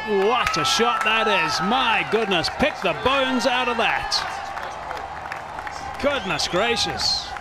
What a shot that is. My goodness, pick the bones out of that. Goodness gracious.